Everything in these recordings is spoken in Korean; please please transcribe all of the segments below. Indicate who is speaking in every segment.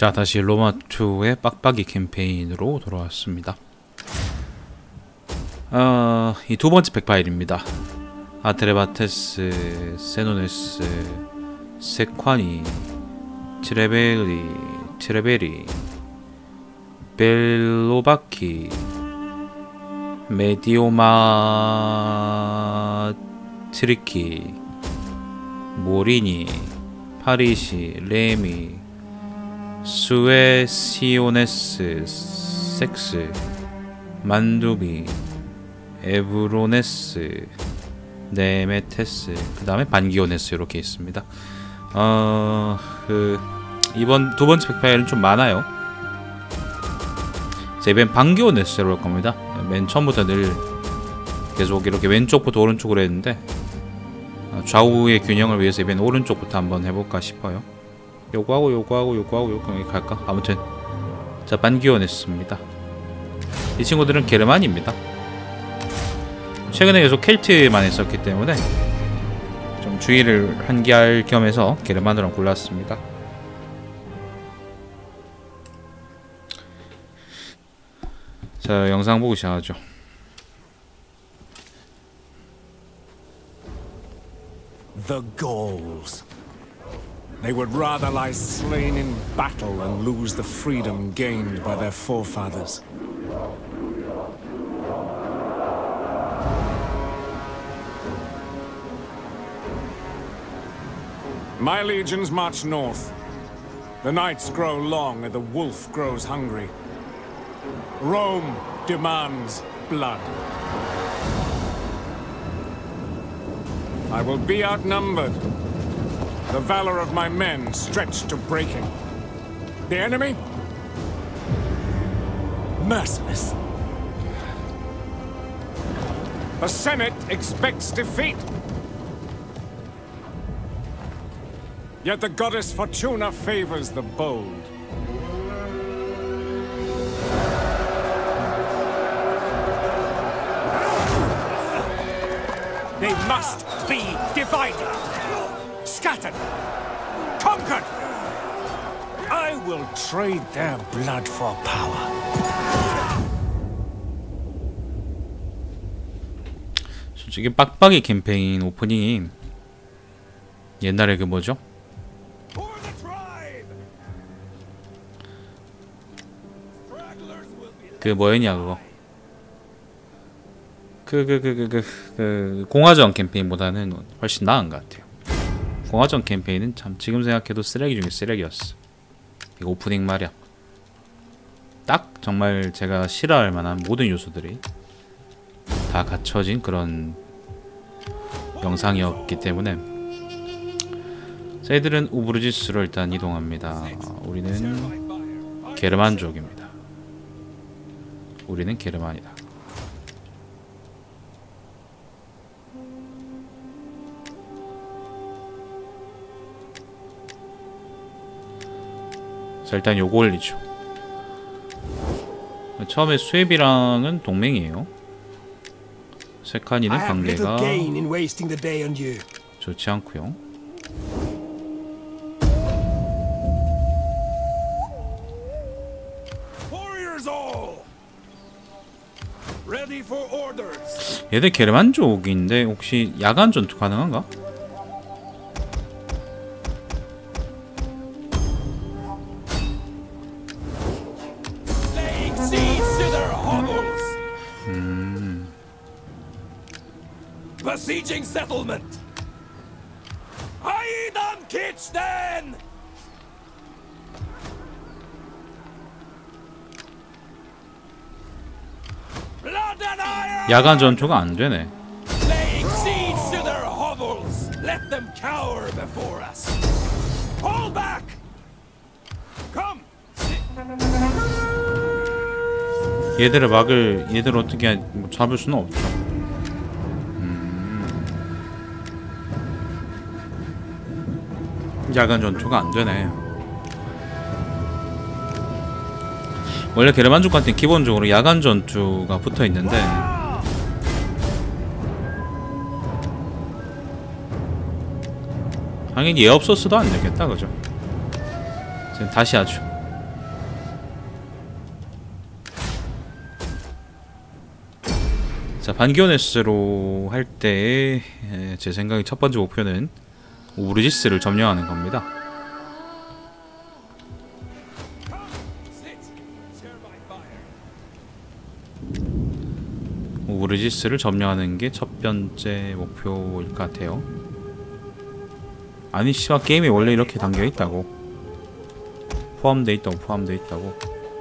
Speaker 1: 자, 다시 로마2의 빡빡이 캠페인으로 돌아왔습니다. 이 두 번째 팩파일입니다. 아트레바테스, 세노네스, 세콰니, 트레베리, 벨로바키, 메디오마 트리키, 모리니, 파리시, 레미, 수에시오네스, 섹스, 만두비, 에브로네스, 네메테스, 그 다음에 반기오네스 이렇게 있습니다. 이번 두 번째 팩파일은 좀 많아요. 이번 반기오네스로 할 겁니다. 맨 처음부터 늘 계속 이렇게 왼쪽부터 오른쪽으로 했는데 좌우의 균형을 위해서 이번 오른쪽부터 한번 해볼까 싶어요. 요거하고 여기 갈까? 아무튼 자, 반기오네스입니다. 이 친구들은 게르만입니다. 최근에 계속 켈트만 했었기 때문에 좀 주의를 환기할 겸해서 게르만으로 골랐습니다. 자, 영상 보고 시작하죠.
Speaker 2: The Gauls. They would rather lie slain in battle than lose the freedom gained by their forefathers. My legions march north. The nights grow long and the wolf grows hungry. Rome demands blood. I will be outnumbered. The valor of my men stretched to breaking. The enemy? Merciless. The Senate expects defeat. Yet the goddess Fortuna favors the bold. They must be divided, scattered, conquered. I will trade their blood for power.
Speaker 1: 솔직히 빡빡이 캠페인 오프닝이 옛날에 그 뭐죠? 그 뭐였냐 그거? 그 공화정 캠페인보다는 훨씬 나은 것 같아요. 공화정 캠페인은 참 지금 생각해도 쓰레기 중에 쓰레기였어. 이거 오프닝 말이야. 딱 정말 제가 싫어할 만한 모든 요소들이 다 갖춰진 그런 영상이었기 때문에. 저희들은 우브르지스로 일단 이동합니다. 우리는 게르만족입니다. 우리는 게르만이다. 자, 일단 요거 올리죠. 처음에 수에비랑은 동맹이에요. 세칸이는 관계가 좋지 않고요. 얘들 게르만족인데 혹시 야간 전투 가능한가?
Speaker 3: Besieging settlement. Aidam Kitchen.
Speaker 1: 야간 전투가 안 되네.
Speaker 3: Laying siege to their hovels. Let them cower before us. Hold back. Come.
Speaker 1: 얘들 어떻게 뭐 잡을 수는 없죠. 야간 전투가 안 되네. 원래 게르만족 같은 기본적으로 야간 전투가 붙어 있는데 당연히 얘 없었어도 안 되겠다, 그죠? 지금 다시 하죠. 자, 반기오네스로 할 때 제 생각에 첫 번째 목표는 우르지스를 점령하는 겁니다. 우르지스를 점령하는 게 첫 번째 목표일 것 같아요. 아니 씨발, 게임이 원래 이렇게 담겨 있다고. 포함돼 있다고.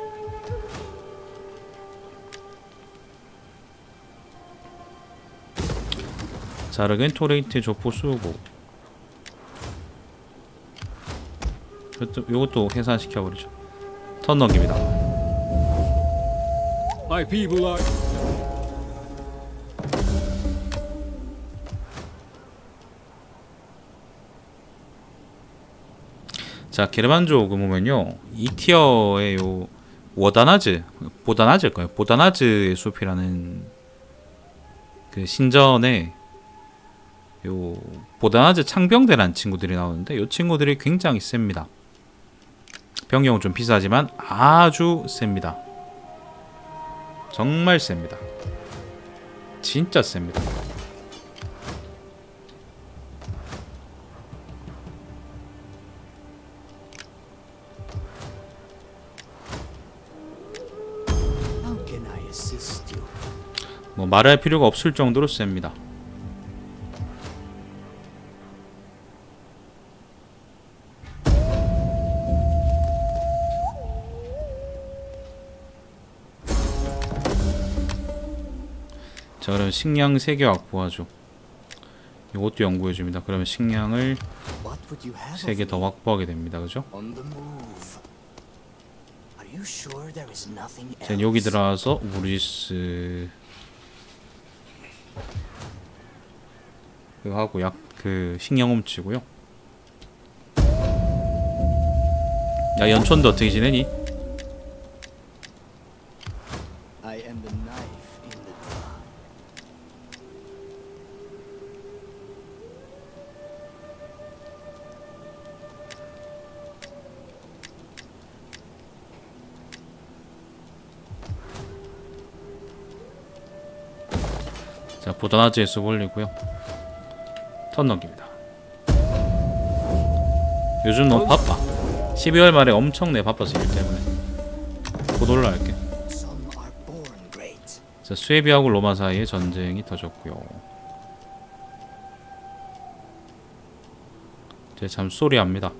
Speaker 1: 자르겐토레이트 조포 수고. 요것도 해산시켜버리죠. 턴 넘깁니다.
Speaker 2: My people are...
Speaker 1: 자, 게르만족 보면요, 2티어의 요 보다나즈일 거예요. 보다나즈의 숲이라는 그 신전에 요 보다나즈 창병대라는 친구들이 나오는데, 요 친구들이 굉장히 셉니다. 병력은 좀 비싸지만 아주 셉니다. 정말 셉니다. 진짜 셉니다. 뭐 말할 필요가 없을 정도로 셉니다. 자, 그럼 식량 3개 확보하죠. 이것도 연구해줍니다. 그러면 식량을 3개 더 확보하게 됩니다. 그죠? 자, 여기 들어와서 우르지스 그거 하고 그 식량 훔치고요. 야, 연촌도 어떻게 지내니? 자, 보다나즈에 수 올리고요. 턴 넘깁니다. 요즘 너무 바빠. 12월 말에 엄청나게 바빠서 일 때문에 곧 올라갈게. 자, 수에비하고 로마 사이에 전쟁이 터졌고요. 제 잠소리 합니다.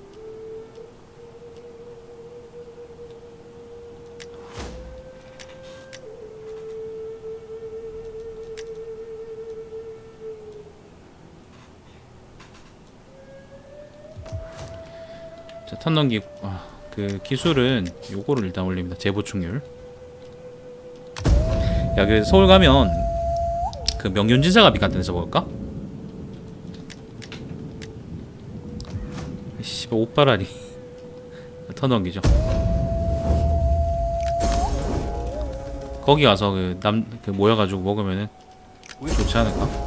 Speaker 1: 자, 턴 넘기고 그 기술은 요거를 일단 올립니다. 재보충률. 야, 그 서울 가면 그 명륜진사갑이 같은 데서 볼까? 씨발, 옷바라리. 턴 넘기죠. 거기 가서 그 모여가지고 먹으면은 좋지 않을까?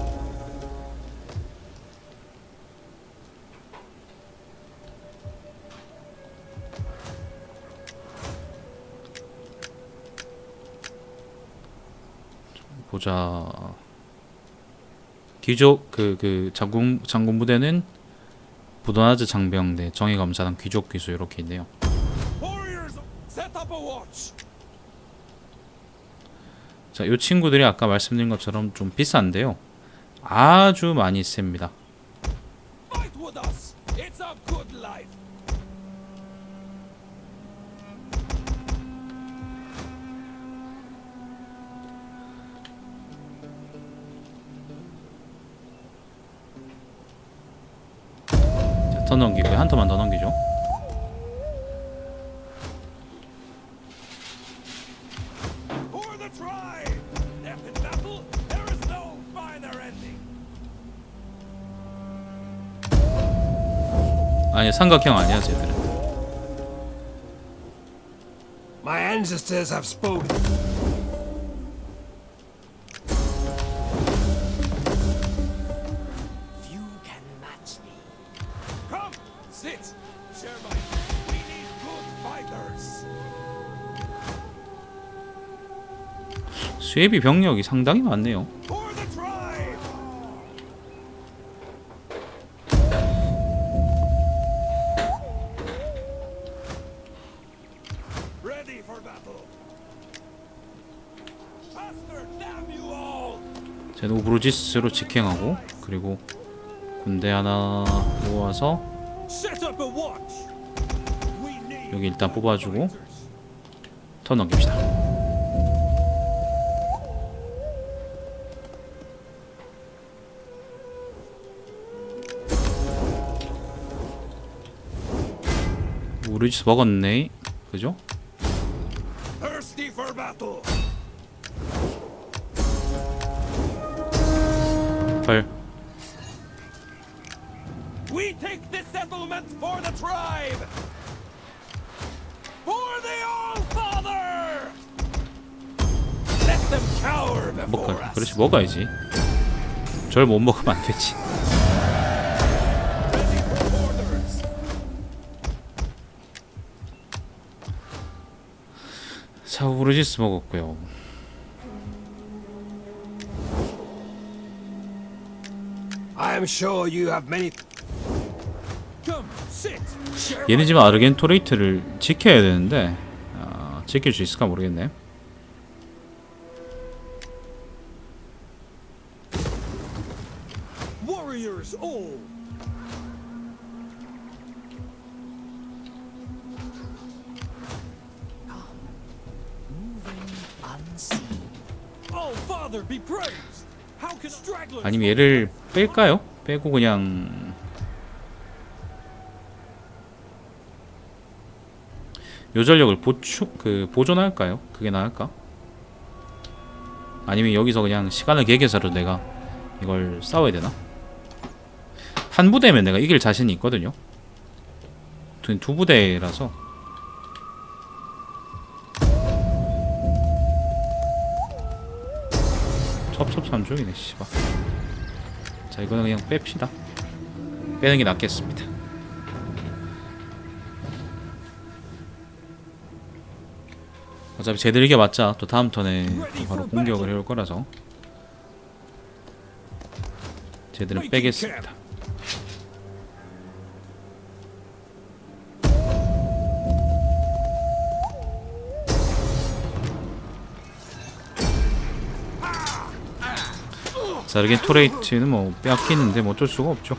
Speaker 1: 보자. 귀족 그 장군 부대는 보다나즈 장병대, 정예검사단, 귀족 기수 이렇게 있네요. 자, 요 친구들이 아까 말씀드린 것처럼 좀 비싼데요. 아주 많이 셉니다. 더 넘기고요. 한 턴만 더 넘기죠. 아니, 삼각형 아니야 쟤들은.
Speaker 3: My ancestors have spoken.
Speaker 1: 수예비 병력이 상당히 많네요.
Speaker 3: For the tribe! Ready for battle! Faster, damn you all!
Speaker 1: 쟤는 우브루지스로 직행하고, 그리고 군대 하나 모아서
Speaker 3: Set up a watch! We need
Speaker 1: 여기 일단 뽑아주고 턴 넘깁시다. 우브루지스 먹었네. 그죠?
Speaker 3: thirsty for battle!
Speaker 1: 헐.
Speaker 3: We take this settlement for the tribe! For the All-Father! Let them cower before us!
Speaker 1: 그렇지, 먹어야지. 절 못 먹으면 안 되지.
Speaker 3: Ready for orders!
Speaker 1: 자, 우브루지스 먹었고요.
Speaker 3: I am sure you have many. Come, sit. Share
Speaker 1: 얘네 지금 아르겐토레이트를 지켜야 되는데 지킬 수 있을까 모르겠네.
Speaker 3: warriors all. Oh, Father, be praised. How can stragglers?
Speaker 1: 아니면 얘를 뺄까요? 빼고 그냥 요 전력을 보존할까요? 그게 나을까? 아니면 여기서 그냥 시간을 계획해서도 내가 이걸 싸워야 되나? 한 부대면 내가 이길 자신이 있거든요. 두 부대라서 첩첩산중이네 씨발. 자, 이거는 그냥 뺍시다. 빼는 게 낫겠습니다. 어차피 쟤들 이겨봤자 또 다음 턴에 또 바로 공격을 해올 거라서 쟤들은 빼겠습니다. 자, 이렇게 토레이트는 뭐 빼앗기는데 뭐 어쩔 수가 없죠.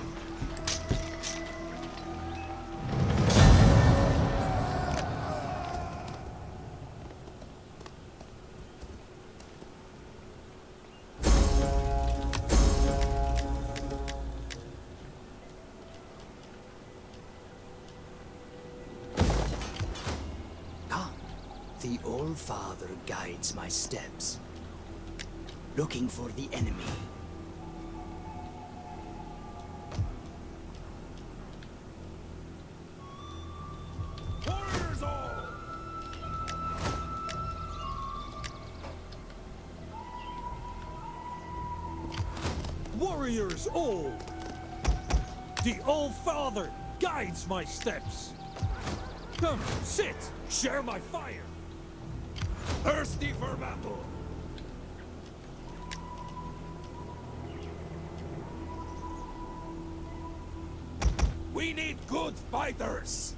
Speaker 4: The All-Father guides my steps, looking for the enemy.
Speaker 3: Warriors all. Warriors all. The All-Father guides my steps. Come, sit, share my fire. Thirsty for battle. We need good fighters.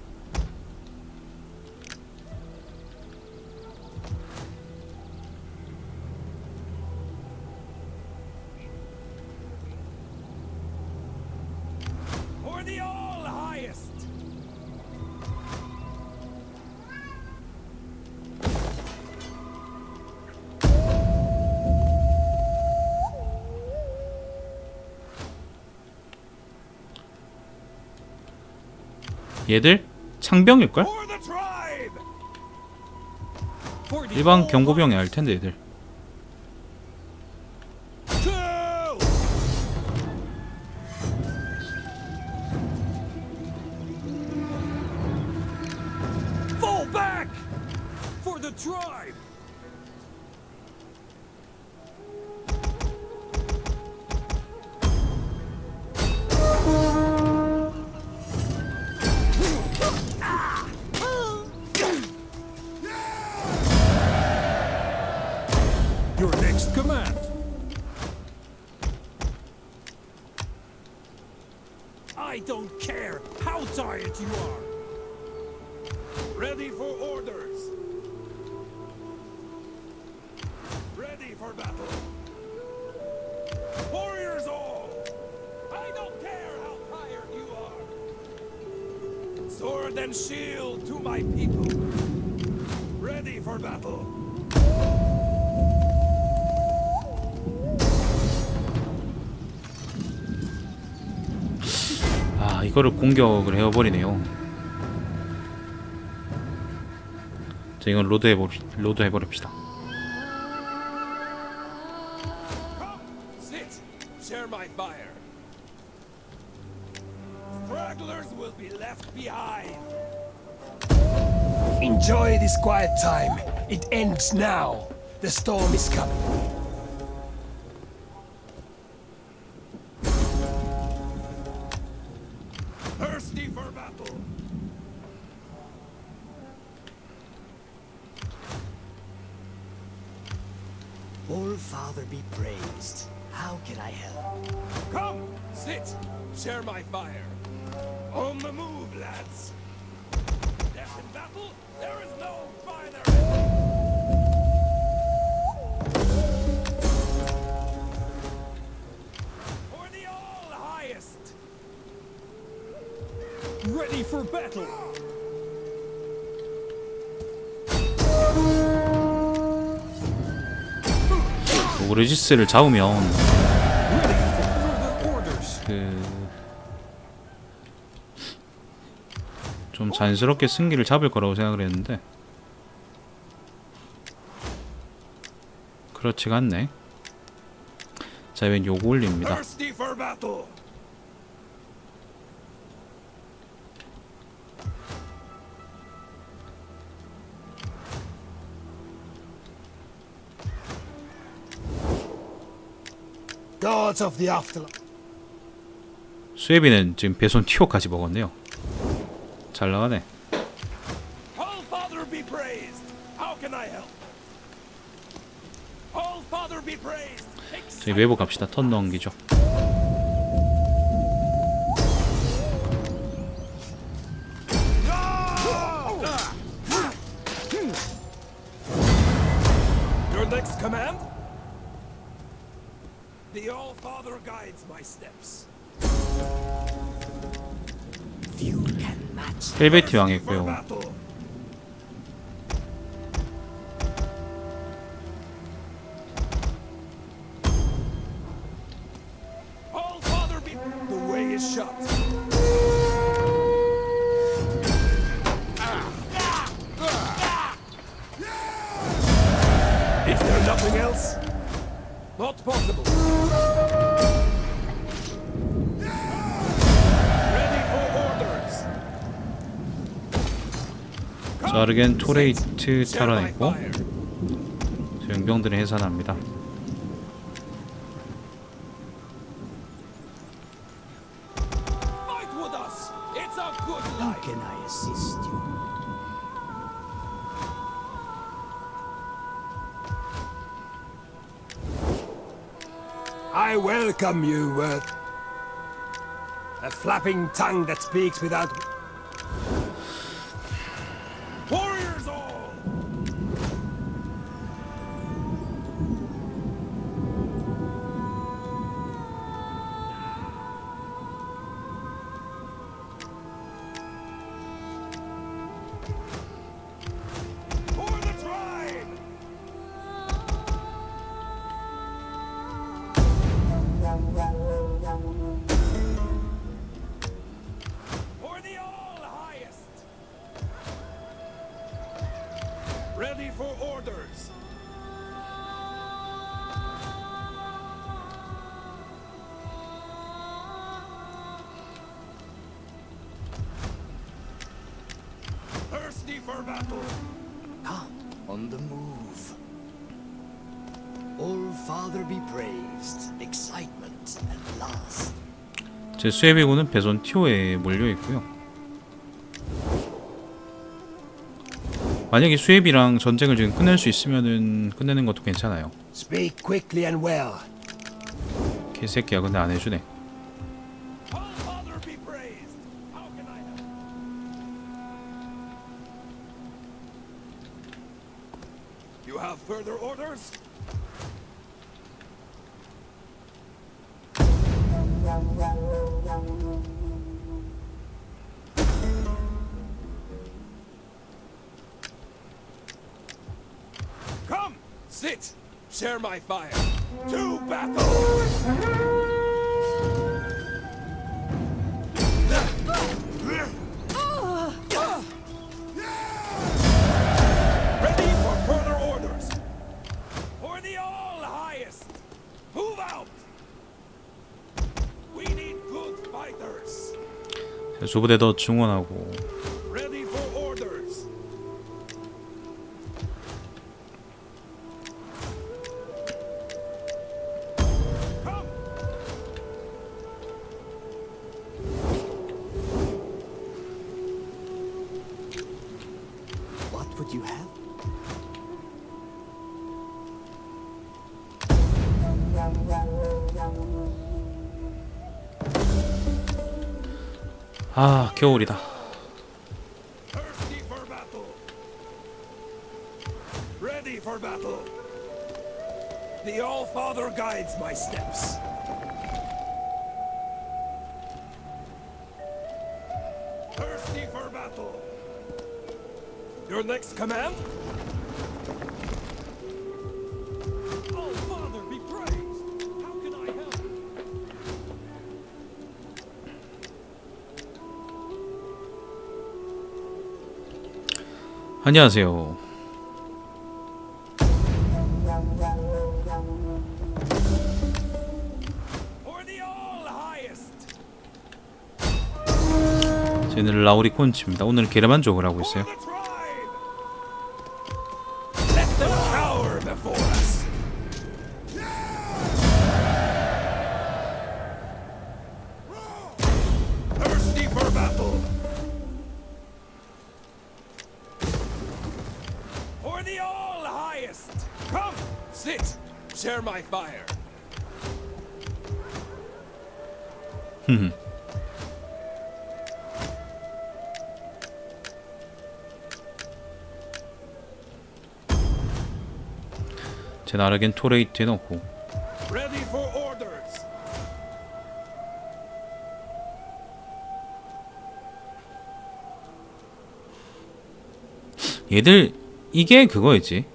Speaker 3: For the all highest.
Speaker 1: 얘들 창병일걸?
Speaker 3: For the tribe. For the
Speaker 1: 일반
Speaker 3: all
Speaker 1: 경고병이 알 텐데 얘들.
Speaker 3: Kill! Fall back! For the tribe!
Speaker 2: command?
Speaker 3: I don't care how tired you are. Ready for orders. Ready for battle. Warriors all. I don't care how tired you are. Sword and shield to my people. Ready for battle.
Speaker 1: 아, 이거를 공격을 해버리네요. 자, 이건 로드 해버립시다.
Speaker 3: Come, sit, share my fire. Stragglers will be left behind.
Speaker 5: Enjoy this quiet time. It ends now. The storm is coming.
Speaker 3: Thirsty for battle.
Speaker 4: All Father be praised. How can I help?
Speaker 3: Come, sit, share my fire. On the move, lads. Death in battle, there is no finer end. For the all highest.
Speaker 2: Ready for battle!
Speaker 1: 오르지스를 잡으면
Speaker 2: Ready for further orders!
Speaker 1: 좀 자연스럽게 승기를 잡을 거라고 생각을 했는데 그렇지가 않네. 자, 이번 요거 올립니다.
Speaker 3: Thirsty for battle.
Speaker 5: Gods of the afterlife.
Speaker 1: 수에비는 지금 배손 티오까지 먹었네요. 잘 나가네.
Speaker 3: All Father be praised. How can I help? All Father be praised.
Speaker 1: 저희 외부 갑시다. 턴 넘기죠.
Speaker 3: Your next command? The All Father guides my steps.
Speaker 4: Few can match.
Speaker 1: 헬베티
Speaker 3: For
Speaker 1: 왕했고요.
Speaker 3: battle. All Father be. The way is shut. Is there nothing else? Not possible. Ready for orders.
Speaker 1: 자르겐 토레이트
Speaker 3: Share my
Speaker 1: 탈환했고
Speaker 3: fire.
Speaker 1: 용병들은 해산합니다.
Speaker 3: Fight with us. It's a good
Speaker 4: How
Speaker 3: life.
Speaker 4: can I assist you?
Speaker 5: I welcome you, Worth. A flapping tongue that speaks without...
Speaker 3: Warriors all. For the tribe. For the all highest. Ready for orders. Thirsty for battle.
Speaker 4: Come, on the move. All Father be praised. Excitement at last.
Speaker 1: 제 수에비군은 배손 티오에 몰려 있고요. 만약에 수협이랑 전쟁을 지금 끝낼 수 있으면은 끝내는 것도 괜찮아요.
Speaker 5: Speak quickly and well.
Speaker 1: 개새끼야. 근데 안 해주네.
Speaker 3: All Father be praised. How can I help? You have further orders? Come, sit, share my fire. To battle! Ready for further orders. For the all-highest. Move out. We need good fighters.
Speaker 1: 두 부대 더 증원하고.
Speaker 3: Ready for orders. Come.
Speaker 4: What would you have?
Speaker 1: 아, 겨울이다.
Speaker 3: Thirsty for battle. Ready for battle. The All-Father guides my steps. Thirsty for battle. Your next command? All-Father be praised. How can I help?
Speaker 1: 안녕하세요.
Speaker 3: For the all-highest.
Speaker 1: 저희는 라우리 콘치입니다. 오늘 게르만족을 하고 있어요.
Speaker 3: For the tribe. Let them cower before us. Thirsty for battle. For the all-highest. Come, sit, share my fire.
Speaker 1: 제 나르겐 토레이트 해놓고.
Speaker 3: Ready for orders.
Speaker 1: 얘들 이게 그거였지.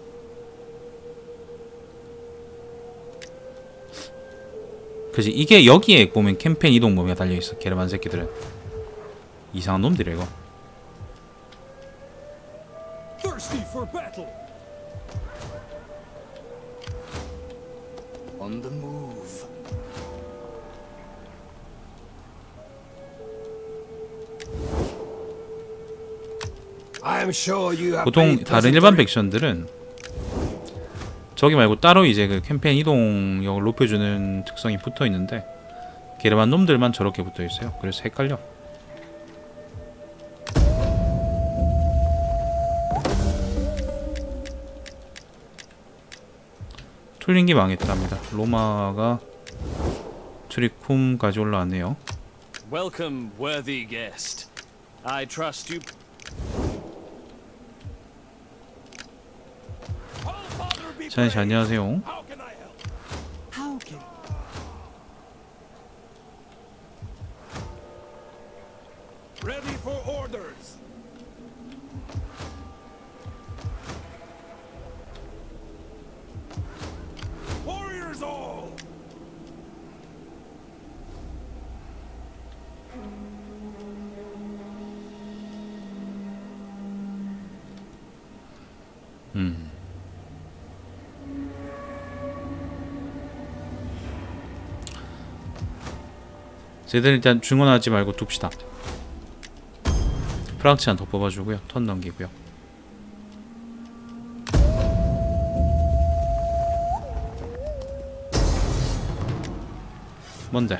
Speaker 1: 그지. 이게 여기에 보면 캠페인 이동 범위가 달려있어. 게르만 새끼들은 이상한 놈들이야 이거.
Speaker 3: Thirsty for battle.
Speaker 4: On the move.
Speaker 5: I am sure you have
Speaker 1: 보통
Speaker 5: made
Speaker 1: 다른
Speaker 5: pleasant
Speaker 1: 일반
Speaker 5: re-
Speaker 1: 백션들은 저기 말고 따로 이제 그 캠페인 이동력을 높여주는 특성이 붙어 있는데 게르만 놈들만 저렇게 붙어 있어요. 그래서 헷갈려. 툴링기 망했답니다. 로마가 트리쿰까지 올라왔네요.
Speaker 6: Welcome, worthy guest. I trust you.
Speaker 3: All-Father be
Speaker 1: 찬씨
Speaker 3: praised.
Speaker 1: 안녕하세요.
Speaker 3: How can I help?
Speaker 4: How can
Speaker 3: Ready for orders. Warriors all.
Speaker 1: 쟤들 일단 중원하지 말고 둡시다. 프랑치안 더 뽑아주고요. 턴 넘기고요. 뭔데?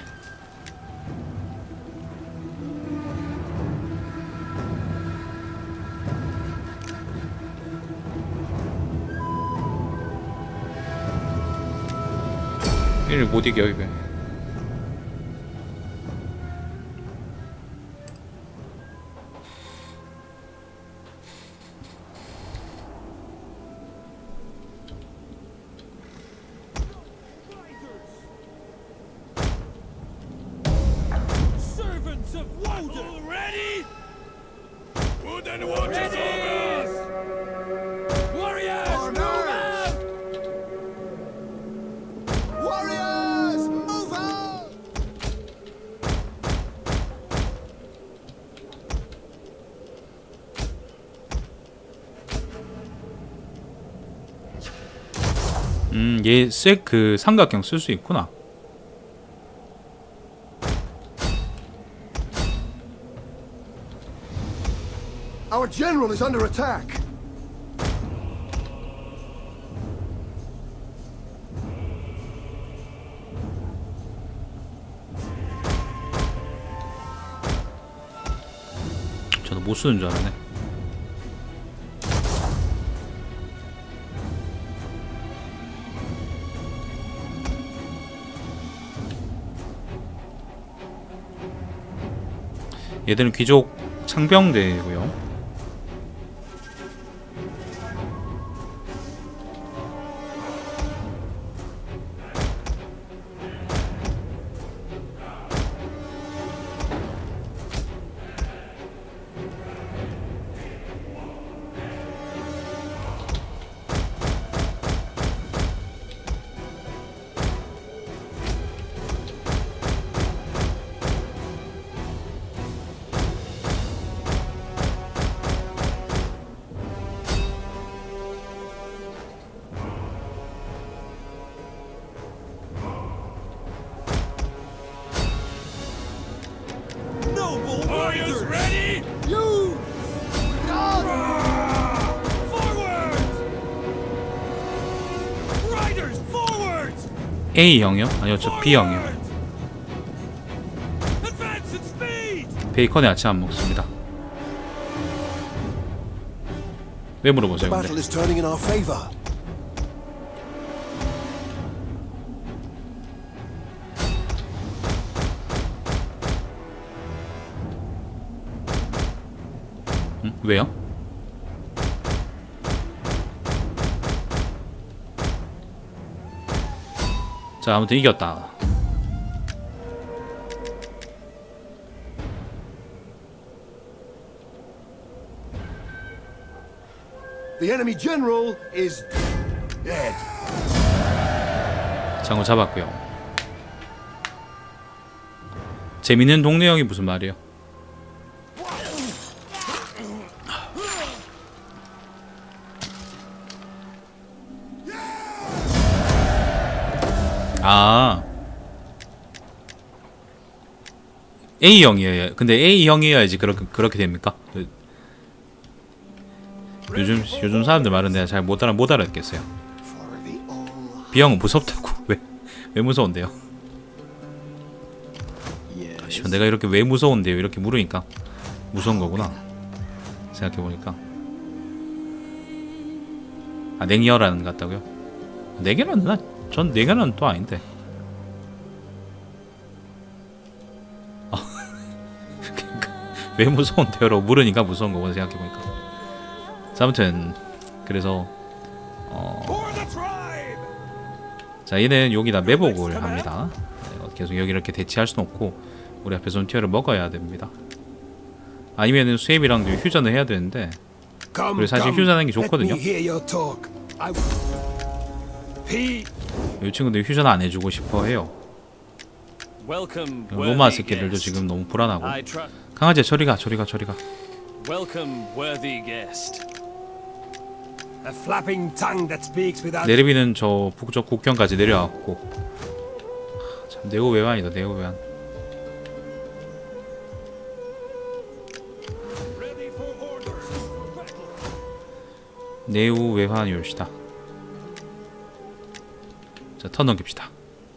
Speaker 1: 얘를 못 이겨 이거.
Speaker 3: Servants of Woden! Ready? Wood and water soldiers! Warriors, move out!
Speaker 5: Warriors, move out!
Speaker 1: 얘 색 그 삼각형 쓸 수 있구나.
Speaker 5: Our general is under attack.
Speaker 1: 저도 못 쓰는 줄 알았네. 얘들은 귀족 창병대고요.
Speaker 3: Noble warriors, ready?
Speaker 5: You!
Speaker 3: Forward! Riders, forward!
Speaker 1: A형이요? 아니요, 저 B형이요.
Speaker 3: Advance at speed!
Speaker 1: 베이컨에 아침 안 먹습니다. 왜 물어보세요, 근데?
Speaker 5: Battle is turning in our favor.
Speaker 1: 왜요? 자, 아무튼 이겼다.
Speaker 5: The enemy general is dead.
Speaker 1: 장어 잡았고요. 재밌는 동네형이 무슨 말이에요? 아, A형이에요. 근데 A형이어야지 그렇게 됩니까? 요즘 사람들 말은 내가 잘 못 알아듣겠어요.
Speaker 5: For the all.
Speaker 1: B형은 무섭다고. 왜 무서운데요?
Speaker 4: Yes.
Speaker 1: 내가 이렇게 왜 무서운데요? 이렇게 물으니까 무서운 거구나. 생각해보니까. 아, 냉혈하는 것 같다고요? 냉혈은 전 냉혈은 또 아닌데. 그러니까 왜 무서운데요라고 물으니까 무서운 거구나 생각해보니까. 자, 아무튼 그래서
Speaker 3: For the tribe!
Speaker 1: 자, 얘는 여기다 매복을 합니다. 계속 여기 이렇게 대치할 수는 없고 우리 앞에 손티어를 먹어야 됩니다. 아니면은 수입이랑도 휴전을 해야 되는데
Speaker 5: Come,
Speaker 1: 그리고 사실
Speaker 5: come.
Speaker 1: 휴전하는 게 좋거든요.
Speaker 5: Let me hear your talk.
Speaker 3: P.
Speaker 1: 이 친구들 휴전 안 해주고 싶어 해요.
Speaker 6: Welcome,
Speaker 1: 로마
Speaker 6: worthy
Speaker 1: 새끼들도
Speaker 6: guest.
Speaker 1: 지금 너무 불안하고.
Speaker 6: I trust.
Speaker 1: 강아지야, 저리 가.
Speaker 6: Welcome, worthy guest.
Speaker 5: A flapping tongue that speaks without.
Speaker 1: 네르비는 저 북쪽 국경까지 내려왔고. 참 네오 외환이다. 네오 외환.
Speaker 3: Ready for orders.
Speaker 1: 네오 외환이 옵시다. 자, 턴 넘깁시다.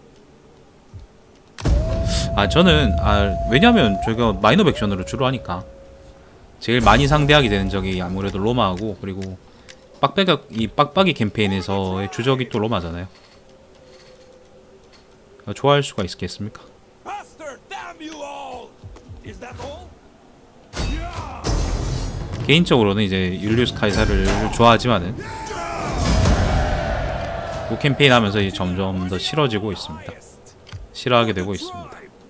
Speaker 1: 아, 저는 왜냐면 저희가 마이너 백션으로 주로 하니까 제일 많이 상대하게 되는 적이 아무래도 로마하고, 그리고 빡빡이 캠페인에서의 주적이 또 로마잖아요. 좋아할 수가 있겠습니까?
Speaker 3: Faster, damn you all! Is that all?
Speaker 1: 개인적으로는 이제 율리우스 카이사를 좋아하지만은 이 캠페인 하면서 이제 점점 더 싫어지고 있습니다. 싫어하게 되고 있습니다.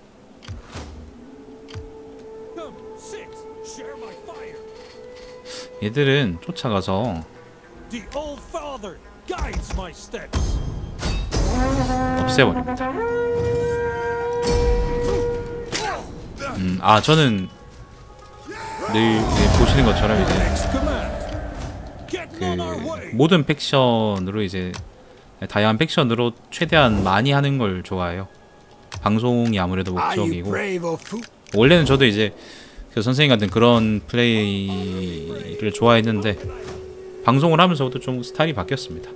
Speaker 3: Come, sit, share my fire.
Speaker 1: 얘들은 쫓아가서
Speaker 3: The old father guides my steps.
Speaker 1: 없애버립니다. 아 저는 늘 이제 보시는 것처럼 이제
Speaker 3: Next command. Get on our way.
Speaker 1: 모든 팩션으로 이제 다양한 팩션으로 최대한 많이 하는 걸 좋아해요. 방송이 아무래도
Speaker 5: Are you
Speaker 1: 목적이고
Speaker 5: brave or fool?
Speaker 1: 원래는 저도 이제 그 선생님 같은 그런 플레이를 좋아했는데 방송을 하면서부터 좀 스타일이 바뀌었습니다.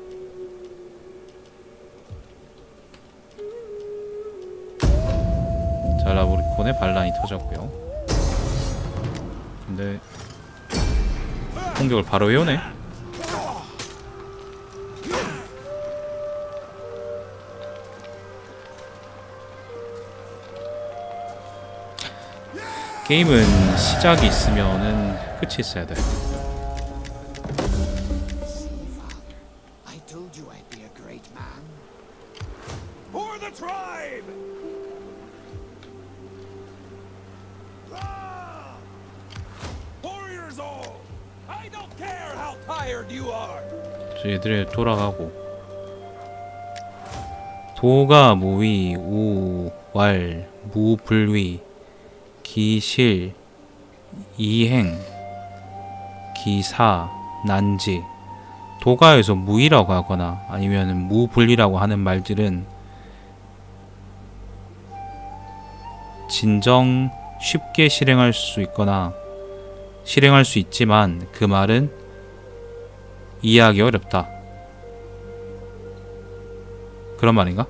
Speaker 1: 자, 라브리콘의 반란이 터졌고요. 근데 공격을 바로 해오네. 게임은 시작이 있으면은 끝이 있어야 돼.
Speaker 4: I told you I'd be a great man.
Speaker 3: For the tribe. Ah! Warriors all. I don't care how tired you are.
Speaker 1: 얘들이 돌아가고 도가 무위 우왈 무불위 기실 이행 기사 난지 도가에서 무이라고 하거나 아니면 무불리라고 하는 말들은 진정 쉽게 실행할 수 있거나 실행할 수 있지만 그 말은 이해하기 어렵다. 그런 말인가?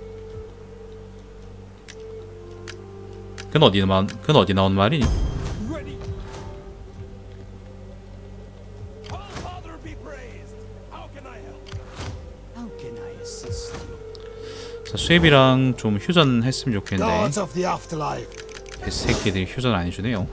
Speaker 1: 그건 어디 나온 말이니?
Speaker 3: Ready. All Father be praised. How can I help?
Speaker 4: How can I assist you?
Speaker 1: 자, 수앱이랑 좀 휴전했으면 좋겠는데
Speaker 5: Gods of the afterlife.
Speaker 1: 새끼들이 휴전 안 해주네요.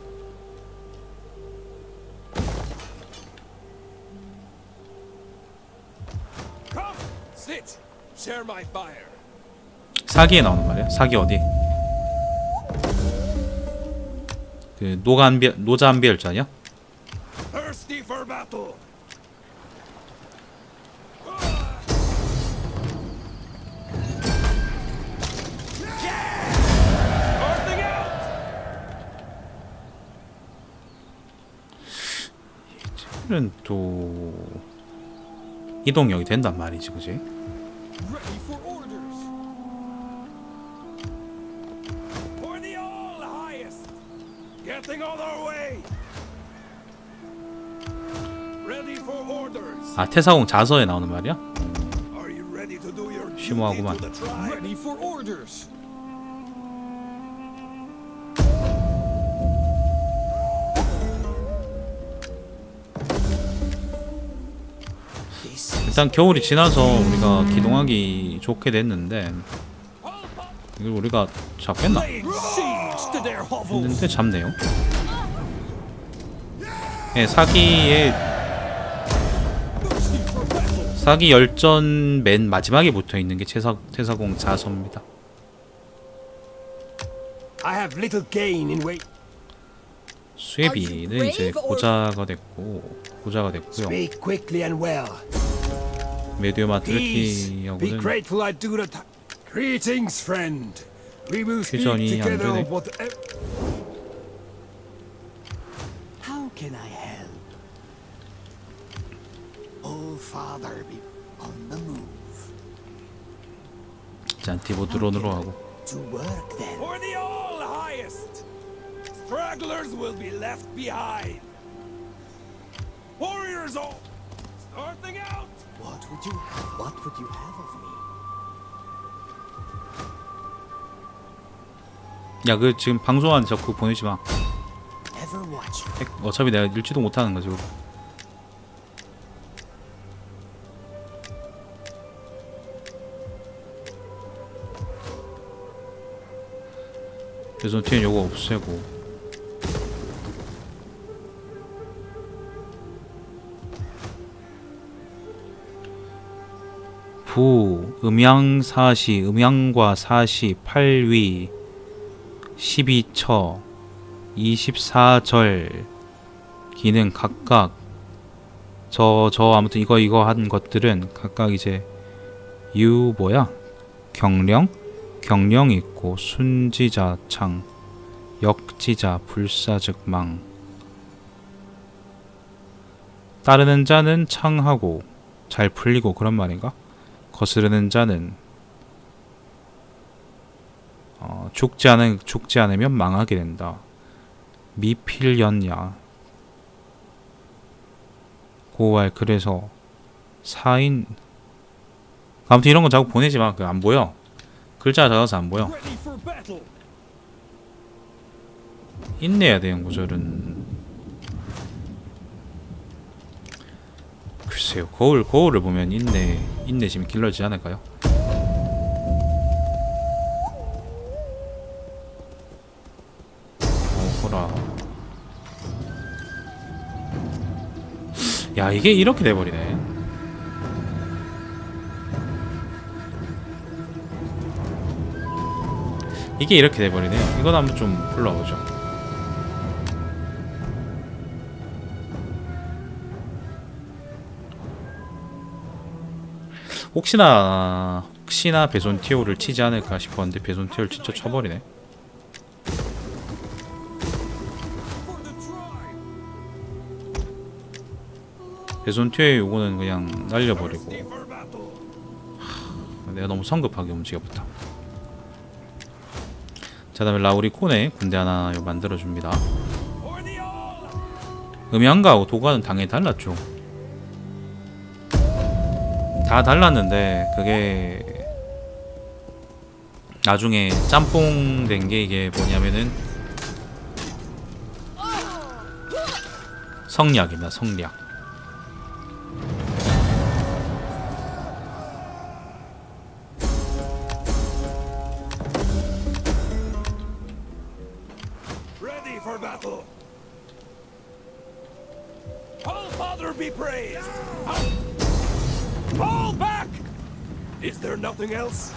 Speaker 3: Come, sit, share my fire.
Speaker 1: 사기에 나오는 말이야? 사기 어디? 그 노자한비열자냐?
Speaker 3: Thirsty for battle. Starting out.
Speaker 1: 이들은 또 이동력이 된단 말이지, 그지?
Speaker 3: Ready for orders. For the all highest. Getting on our way. Ready for orders.
Speaker 1: 아, 태사공 자서에 나오는 말이야?
Speaker 3: Are you ready to do your duty
Speaker 1: 심오하구만.
Speaker 3: to the tribe? Ready for orders.
Speaker 4: This
Speaker 1: 일단 겨울이 지나서 우리가 기동하기 좋게 됐는데 이걸 우리가 잡겠나?
Speaker 3: Laying siege to their hovels.
Speaker 1: 했는데 잡네요. 예, 사기의
Speaker 3: Thirsty for battle.
Speaker 1: 사기 열전 맨 마지막에 붙어 있는 게 태사공 자서입니다.
Speaker 5: I have little gain in weight.
Speaker 1: 수혜비는 이제 고자가 됐고요.
Speaker 5: Speak quickly and well.
Speaker 1: 메디오마
Speaker 5: Please, be
Speaker 1: 트레키하고는
Speaker 5: grateful I do not. Greetings, friend. We will speak
Speaker 1: 휴전이 안
Speaker 5: together
Speaker 1: 되네.
Speaker 5: of whatever.
Speaker 4: How can I help? Oh, Father, be on the move.
Speaker 1: 잔티보 드론으로 하고
Speaker 4: To work then.
Speaker 3: For the all highest. Stragglers will be left behind. Warriors all. Starting out.
Speaker 4: What would you have? What would you have of me?
Speaker 1: 야, 그 지금 방송한 저 그거 보내지 마.
Speaker 4: Ever watch
Speaker 1: 어차피 내가 읽지도 못하는 거지. 그거. 베손티엔 요거 없애고. 부, 음양사시, 음양과 사시, 8위, 12처, 24절 기능 각각 아무튼 이거 한 것들은 각각 이제 경령 있고 순지자 창, 역지자 불사즉망. 따르는 자는 창하고 잘 풀리고 그런 말인가? 거스르는 자는 죽지 않으면 망하게 된다. 미필연야 고할. 그래서 사인. 아무튼 이런 거 자꾸 보내지 마. 그 안 보여. 글자가 작아서 안 보여.
Speaker 3: Ready for battle.
Speaker 1: 인내해야 돼요 구절은. 글쎄요, 거울을 보면 인내심이 길러지지 않을까요? 보라. 야, 이게 이렇게 돼버리네. 이게 이렇게 돼버리네요. 이건 한번 좀 불러보죠. 혹시나 베손티오를 치지 않을까 싶었는데 베손티오를 진짜 쳐버리네. 베손티오의 요거는 그냥 날려버리고. 내가 너무 성급하게 움직여봤다. 자, 다음에 라우리콘에 군대 하나 만들어줍니다. 음양가하고 도가는 당연히 달랐죠. 다 달랐는데 그게 나중에 짬뽕 된 게 이게 뭐냐면은 성략입니다. 성략.
Speaker 3: Ready for battle. All Father be praised. Fall back! Is there nothing else?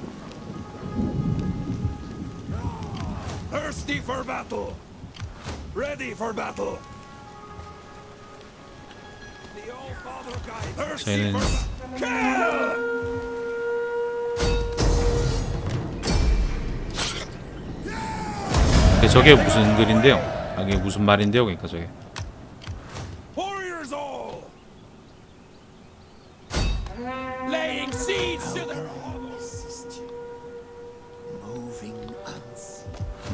Speaker 3: Thirsty for battle! Ready for battle! The All-Father guides. Thirsty for battle!
Speaker 1: 저게 무슨 글인데요? 아, 이게 무슨 말인데요? 그러니까 저게.
Speaker 3: Warriors all! Laying siege to the...
Speaker 4: Moving us.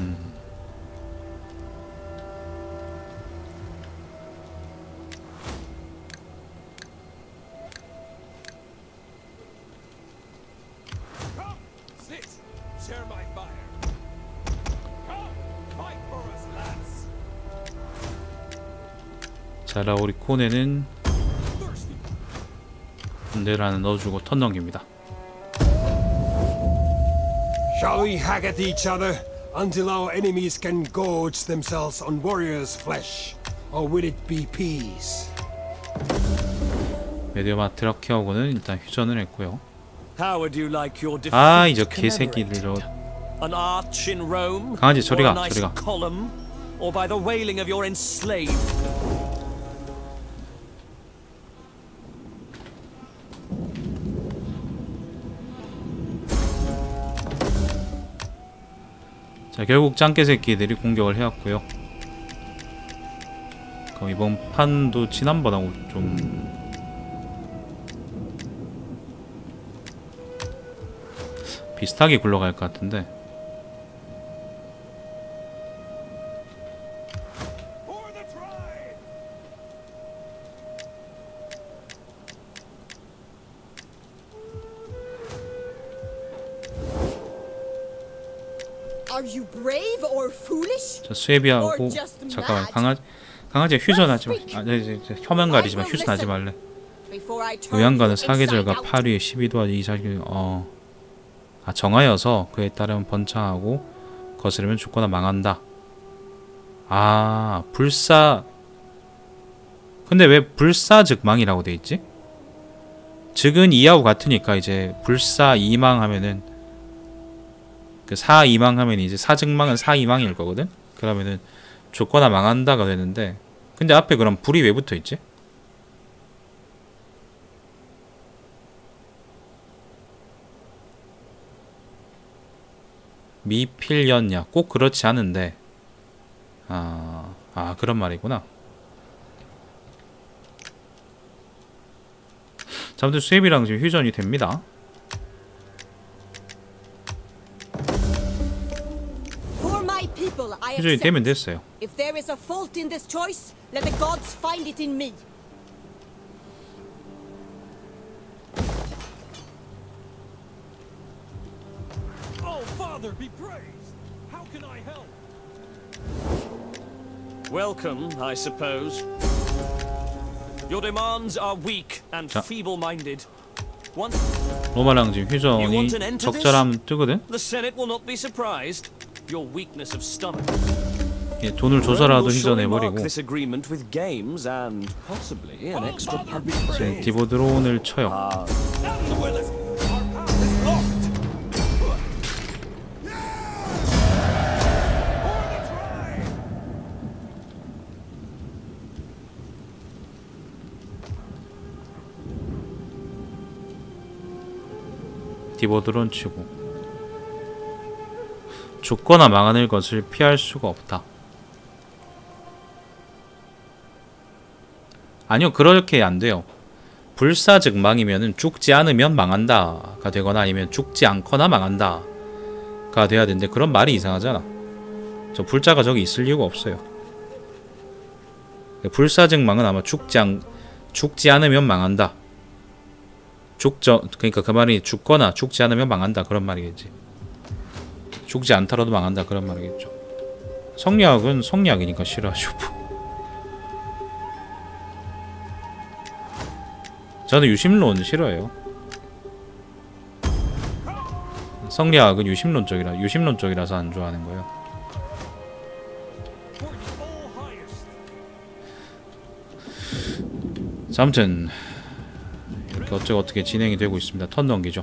Speaker 3: Come, sit, share my fire. Come, fight for us, lads.
Speaker 1: 자, 라우리콘에는
Speaker 3: Thirsty.
Speaker 1: 군대를 하나 넣어주고 턴 넘깁니다.
Speaker 5: Shall we hack at each other until our enemies can gorge themselves on warriors' flesh? Or will it be peace?
Speaker 1: 메디어마트라키하고는 일단 휴전을 했고요.
Speaker 6: How would you like your defeat
Speaker 1: 아, 이저 개새끼들 저.
Speaker 6: An arch in Rome?
Speaker 1: 강아지 저리
Speaker 6: or
Speaker 1: 가,
Speaker 6: a nice
Speaker 1: 저리 가.
Speaker 6: column? Or by the wailing of your enslaved?
Speaker 1: 자, 결국 짱깨 새끼들이 공격을 해왔고요. 그럼 이번 판도 지난번하고 좀 비슷하게 굴러갈 것 같은데.
Speaker 3: For the tribe!
Speaker 7: Are you brave or foolish?
Speaker 1: 자, 수에비하고 잠깐만, 강아지가 휴전하지 마. 아, 이제 혀면 가리지만 휴전하지 말래.
Speaker 7: Before I turn
Speaker 1: 의안가는
Speaker 7: you
Speaker 1: 사계절과
Speaker 7: inside out.
Speaker 1: 8위에 12도와 24기 정하여서 그에 따른 번창하고 거스르면 죽거나 망한다. 아, 불사. 근데 왜 불사 즉망이라고 돼 있지? 즉은 이하고 같으니까 이제 불사 이망 하면은 그 사 이망 하면 이제 사즉망은 사 이망일 거거든. 그러면은 죽거나 망한다가 되는데, 근데 앞에 그럼 불이 왜 붙어 있지? 미필연냐, 꼭 그렇지 않은데, 그런 말이구나. 자, 아무튼 수협이랑 지금 휴전이 됩니다.
Speaker 7: For my people, I
Speaker 1: 휴전이
Speaker 7: accept.
Speaker 1: 되면 됐어요.
Speaker 7: If there is a fault in this choice, let the gods find it in me.
Speaker 3: Oh, Father, be praised! How can I help?
Speaker 6: Welcome, I suppose. Your demands are weak and
Speaker 1: 자.
Speaker 6: feeble-minded. Once
Speaker 1: 로마랑 지금 휴전이 적절하면 뜨거든?
Speaker 6: the Senate will not be surprised. Your weakness of stomach.
Speaker 1: 예, 돈을 줘서라도 휴전해버리고
Speaker 6: this agreement with games and possibly an extra public
Speaker 1: 지금 디보드론을 쳐요.
Speaker 3: Now, Willis, our path is locked! For the try!
Speaker 1: 디보드론 치고 죽거나 망하는 것을 피할 수가 없다. 아니요, 그렇게 안 돼요. 불사즉망이면은 죽지 않으면 망한다가 되거나 아니면 죽지 않거나 망한다가 돼야 되는데 그런 말이 이상하잖아. 저 불자가 저기 있을 이유가 없어요. 불사즉망은 아마 죽지 않으면 망한다. 그러니까 그 말이 죽거나 죽지 않으면 망한다 그런 말이겠지. 죽지 않더라도 망한다 그런 말이겠죠. 성리학은 성리학이니까 싫어하시고. 저는 유심론 싫어해요. 성리학은 유심론적이라서 안 좋아하는 거예요.
Speaker 3: For the all highest!
Speaker 1: 자, 아무튼 이렇게 어떻게 진행이 되고 있습니다. 턴 넘기죠.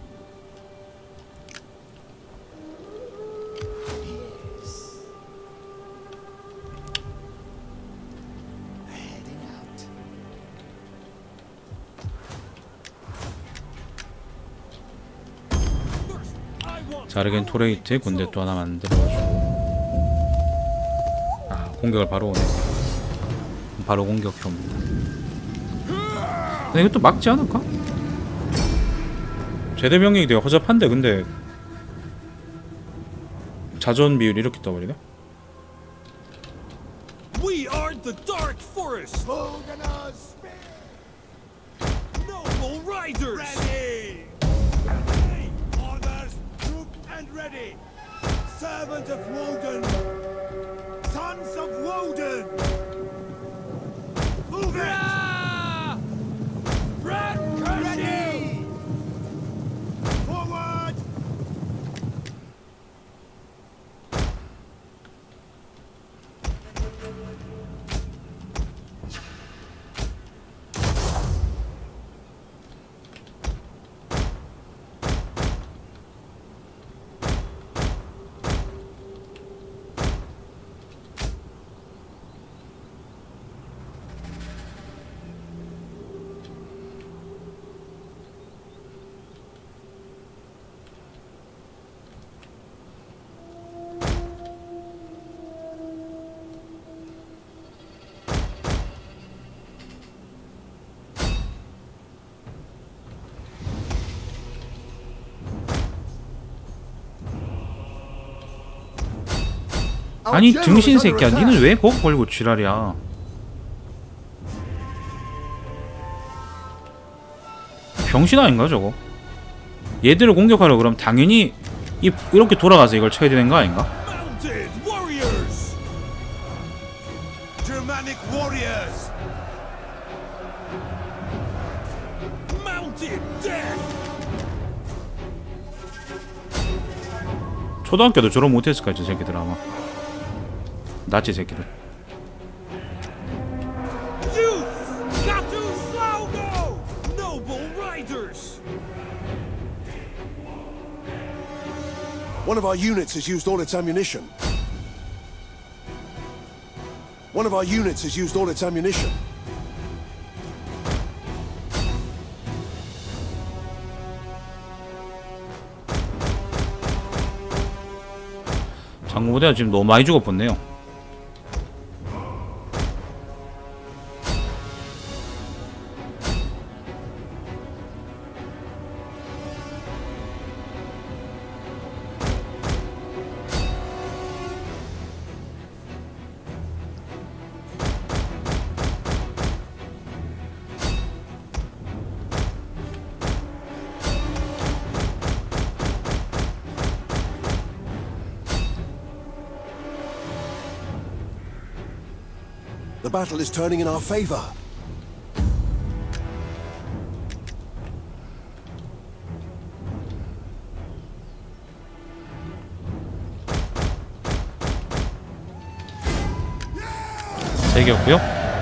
Speaker 1: 자르겐 토레이트 군대 또 하나 만들어가지고 공격을 바로 오네. 바로 공격형입니다. 근데 이것도 막지 않을까? 제대 병력이 되게 허접한데 근데 자전 비율이 이렇게 떠버리네?
Speaker 3: We are the Dark Forest! Noble Riders! Ready! Ready! Orders! Troop and ready! Servant of Woden! Sons of Woden! Move it! Ready! Forward!
Speaker 1: 아니 등신 새끼야, 니는 왜 거기 걸고 지랄이야? 병신 아닌가 저거? 얘들을 공격하려 그럼 당연히 이렇게 돌아가서 이걸 쳐야 되는 거 아닌가?
Speaker 3: Mounted warriors! Germanic warriors! Mounted death!
Speaker 1: 초등학교도 졸업 못했을 거야 저 새끼들 아마. 나치 새끼들.
Speaker 3: Youth! Katu Slaugo! Noble riders!
Speaker 8: One of our units has used all its ammunition. One of our units has used all its ammunition.
Speaker 1: 장군부대가 지금 너무 많이 죽어버렸네요.
Speaker 8: The battle is turning in our favor.
Speaker 1: 세 개였고요.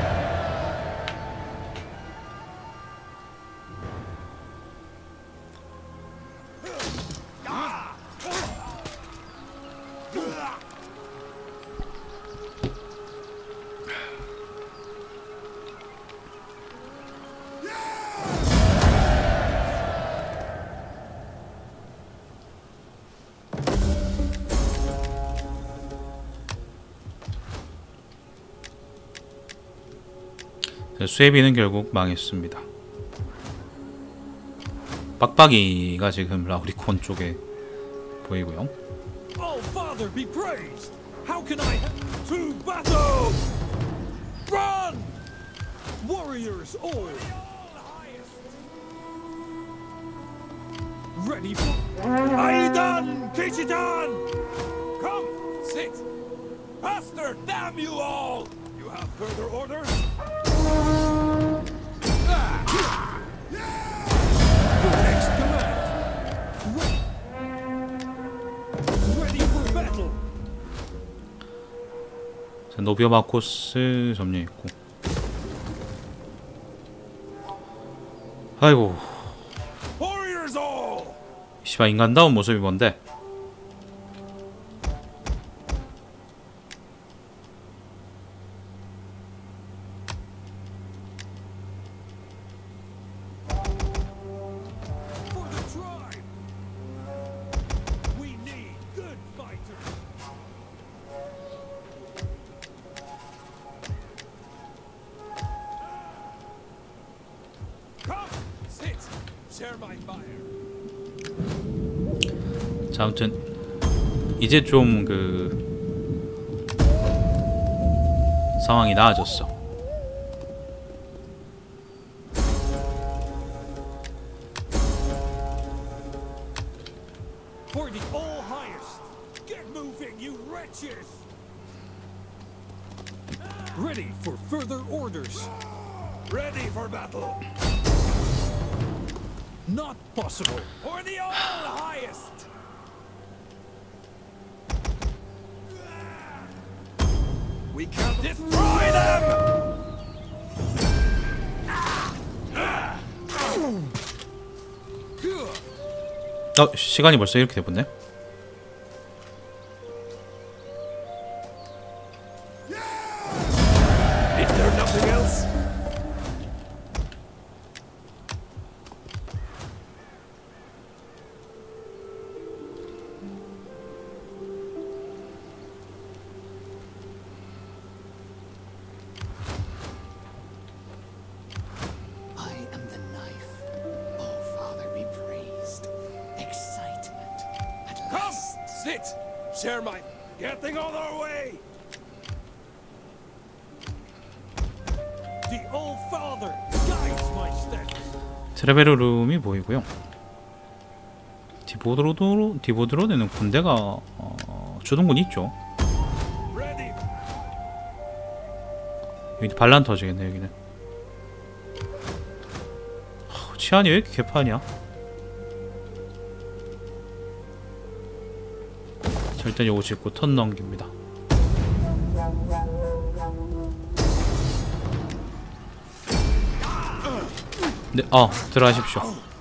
Speaker 1: 수혜비는 결국 망했습니다. 빡빡이가 지금 라우리콘 쪽에 보이고요.
Speaker 3: Oh, Father, be praised! How can I to battle? Run! Warriors all! Ready for Aidan! Kichitan! Come, sit! Pastor, damn you all! You have further orders? Your next command! Ready for battle!
Speaker 1: 자, 노비오 마코스 점령했고. 아이고.
Speaker 3: Warriors all!
Speaker 1: 씨발 인간다운 모습이 뭔데?
Speaker 3: For the tribe! We need good fighters! Come, sit, share my fire.
Speaker 1: 자, 아무튼 이제 좀 그 상황이 나아졌어.
Speaker 3: For the all highest! Get moving, you wretches! Ready for further orders! Ready for battle! Not possible! For the all highest! We can destroy them!
Speaker 1: 시간이 벌써 이렇게 돼버네.
Speaker 3: Is there nothing else?
Speaker 4: I am the knife. Oh, Father, be praised. Excitement. At
Speaker 3: Come,
Speaker 4: last.
Speaker 3: sit, share my getting on our way. The All Father guides my steps.
Speaker 1: 트레베르룸이 보이고요. 디보드로드는 군대가 주둔군이 있죠.
Speaker 3: Ready.
Speaker 1: 여기 반란 터지겠네 여기는. 치안이 왜 이렇게 개판이야? 자, 일단 요거 짓고 턴 넘깁니다. 네, 들어가십시오.